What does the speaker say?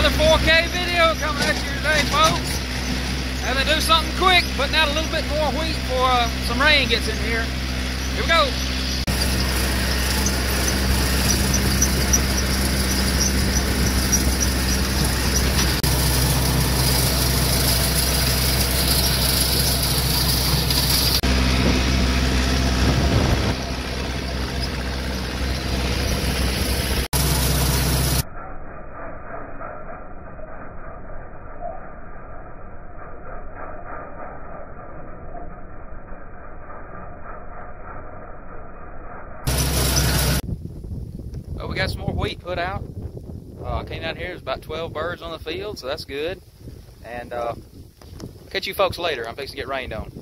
Another 4K video coming at you today, folks. Having to do something quick, putting out a little bit more wheat before some rain gets in here. Here we go. Well, we got some more wheat put out. I came down here, there's about 12 birds on the field, so that's good. And I'll catch you folks later. I'm fixing to get rained on.